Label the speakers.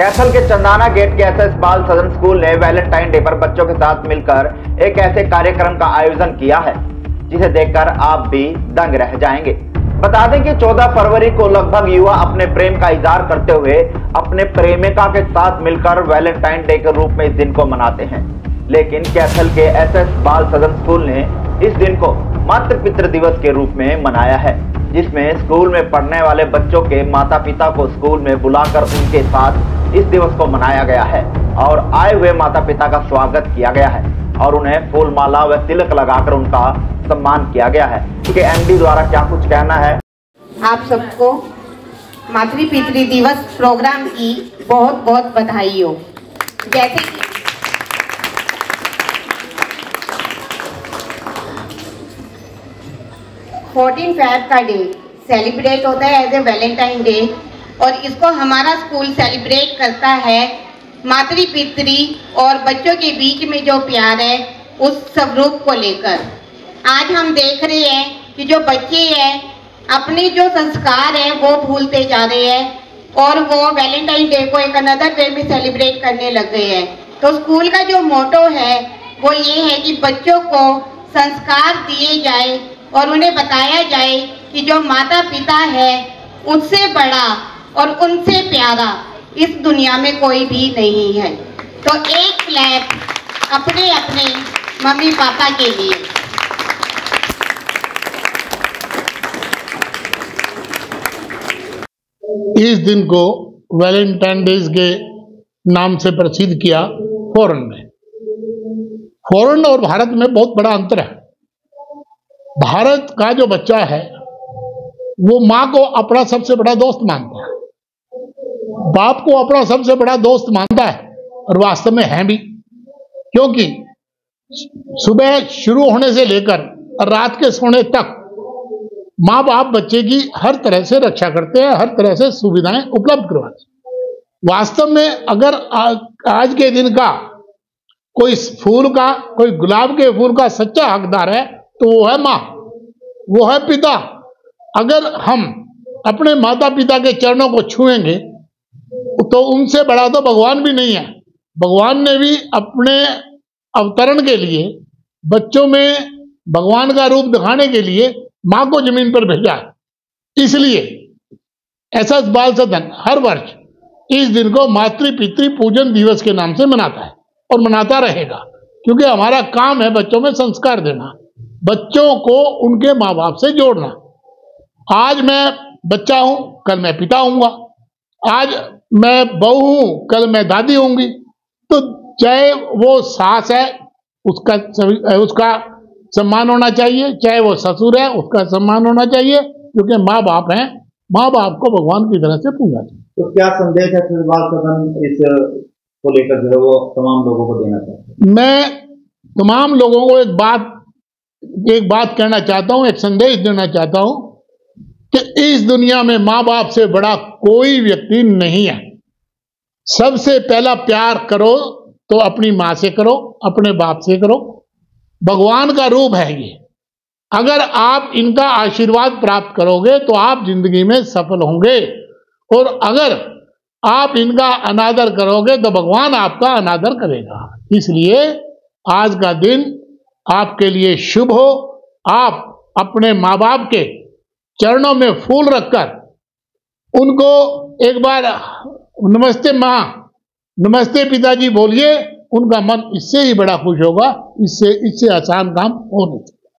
Speaker 1: कैथल के चंदाना गेट के एसएस बाल सदन स्कूल ने वैलेंटाइन डे पर बच्चों के साथ मिलकर एक ऐसे कार्यक्रम का आयोजन किया है जिसे देखकर आप भी दंग रह जाएंगे। बता दें कि 14 फरवरी को लगभग युवा अपने प्रेम का इजहार करते हुए अपने प्रेमिका के साथ मिलकर वैलेंटाइन डे के रूप में इस दिन को मनाते हैं। लेकिन कैथल के एसएस बाल सदन स्कूल ने इस दिन को मातृ पितृ दिवस के रूप में मनाया है, जिसमें स्कूल में पढ़ने वाले बच्चों के माता पिता को स्कूल में बुलाकर उनके साथ इस दिवस को मनाया गया है और आए हुए माता पिता का स्वागत किया गया है और उन्हें फूल माला व तिलक लगाकर उनका सम्मान किया गया है। कि एमडी द्वारा क्या कुछ कहना है।
Speaker 2: आप सबको मातृ पितृ दिवस प्रोग्राम की बहुत बहुत बधाई हो। जैसे कि 14 फेब का डे सेलिब्रेट होता है एज ए वैलेंटाइन डे और इसको हमारा स्कूल सेलिब्रेट करता है मातृ पितृ और बच्चों के बीच में जो प्यार है उस स्वरूप को लेकर। आज हम देख रहे हैं कि जो बच्चे हैं अपने जो संस्कार है वो भूलते जा रहे हैं और वो वैलेंटाइन डे को एक अनदर वे में सेलिब्रेट करने लग गए हैं। तो स्कूल का जो मोटो है वो ये है कि बच्चों को संस्कार दिए जाए और उन्हें बताया जाए कि जो माता पिता है उससे बड़ा और उनसे प्यारा इस दुनिया में कोई भी नहीं है। तो एक क्लैप अपने अपने मम्मी पापा के लिए।
Speaker 3: इस दिन को वैलेंटाइन डेज के नाम से प्रसिद्ध किया फॉरेन में। फॉरेन और भारत में बहुत बड़ा अंतर है। भारत का जो बच्चा है वो माँ को अपना सबसे बड़ा दोस्त मानता है, बाप को अपना सबसे बड़ा दोस्त मानता है और वास्तव में है भी, क्योंकि सुबह शुरू होने से लेकर रात के सोने तक माँ बाप बच्चे की हर तरह से रक्षा करते हैं, हर तरह से सुविधाएं उपलब्ध करवाते हैं। वास्तव में अगर आज के दिन का कोई फूल का, कोई गुलाब के फूल का सच्चा हकदार है तो वो है माँ, वो है पिता। अगर हम अपने माता पिता के चरणों को छुएंगे तो उनसे बड़ा तो भगवान भी नहीं है। भगवान ने भी अपने अवतरण के लिए, बच्चों में भगवान का रूप दिखाने के लिए माँ को जमीन पर भेजा है। इसलिए एसएस बाल सदन हर वर्ष इस दिन को मातृ पितृ पूजन दिवस के नाम से मनाता है और मनाता रहेगा, क्योंकि हमारा काम है बच्चों में संस्कार देना, बच्चों को उनके माँ बाप से जोड़ना। आज मैं बच्चा हूं, कल मैं पिता होऊंगा, आज मैं बहू हूं, कल मैं दादी होंगी। तो चाहे वो सास है उसका सम्मान होना चाहिए, चाहे वो ससुर है उसका सम्मान होना चाहिए, क्योंकि माँ बाप हैं, माँ बाप को भगवान की तरह से पूजा चाहिए।
Speaker 4: तो क्या संदेश है बाल सदन इस को लेकर जो है वो तमाम लोगों को देना चाहते हैं?
Speaker 3: मैं तमाम लोगों को एक बात कहना चाहता हूं, एक संदेश देना चाहता हूं कि इस दुनिया में माँ बाप से बड़ा कोई व्यक्ति नहीं है। सबसे पहला प्यार करो तो अपनी माँ से करो, अपने बाप से करो। भगवान का रूप है ये। अगर आप इनका आशीर्वाद प्राप्त करोगे तो आप जिंदगी में सफल होंगे, और अगर आप इनका अनादर करोगे तो भगवान आपका अनादर करेगा। इसलिए आज का दिन आपके लिए शुभ हो। आप अपने माँ बाप के चरणों में फूल रखकर उनको एक बार नमस्ते माँ, नमस्ते पिताजी बोलिए, उनका मन इससे ही बड़ा खुश होगा। इससे आसान काम हो नहीं।